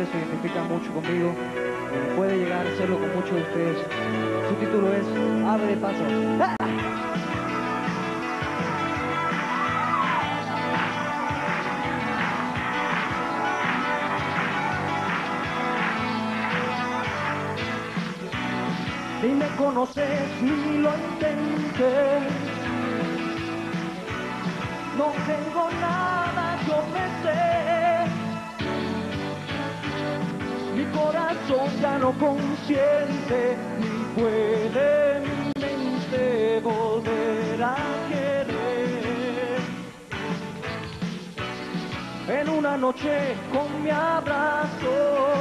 seguramente se identifica mucho conmigo, puede llegar a serlo con muchos de ustedes. Su título es Ave de Paso. ¡Ah! Ni me conoces ni lo intentes, no tengo nada que ofrecer. Mi corazón ya no consiente, ni puede mi mente volver a querer. En una noche con mi abrazo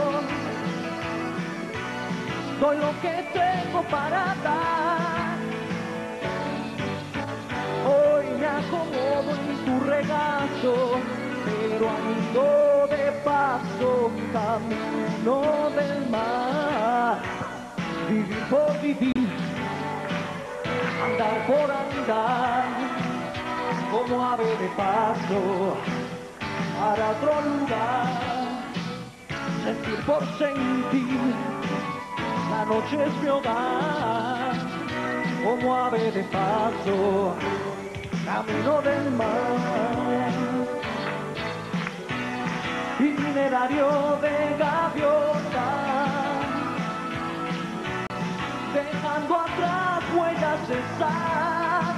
doy lo que tengo para dar. Hoy me acomodo en tu regazo, pero ando de paso, camino del mar. Vivir por vivir, andar por andar, como ave de paso para otro lugar. Sentir por sentir, la noche es mi hogar, como ave de paso, camino del mar. Itinerario de gaviota, dejando atrás huellas de sal.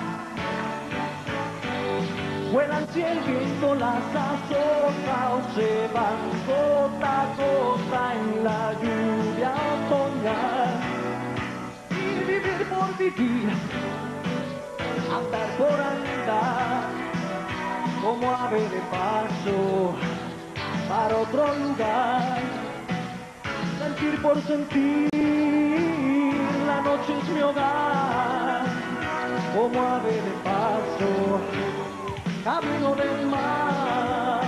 Vuelan si el viento las azota o se van gota a gota en la lluvia otoñal. Y vivir por vivir, andar por andar, como ave de paso para otro lugar. Sentir por sentir, la noche es mi hogar, como ave de paso, camino del mar.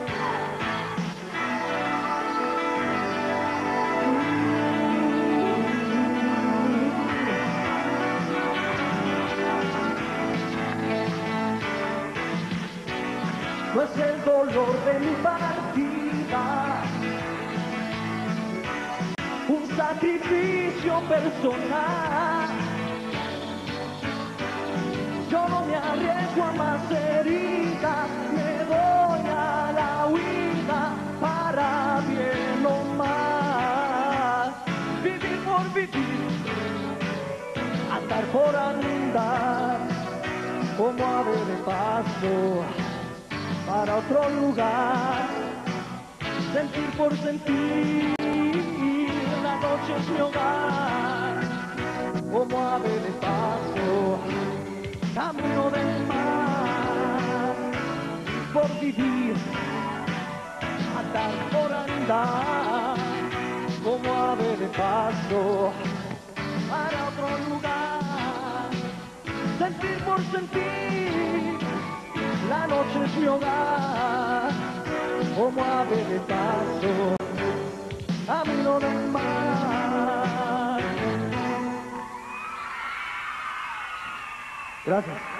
No es el dolor de mi partida, un sacrificio personal. Yo no me arriesgo a más heridas, me doy a la huida para bien o mal. Vivir por vivir, andar por andar, como ave de paso para otro lugar. Sentir por sentir, la noche es mi hogar, como ave de paso, camino del mar. Por vivir, andar por andar, como ave de paso para otro lugar. Sentir por sentir, la noche es mi hogar, como ave de paso, camino del mar. Gracias.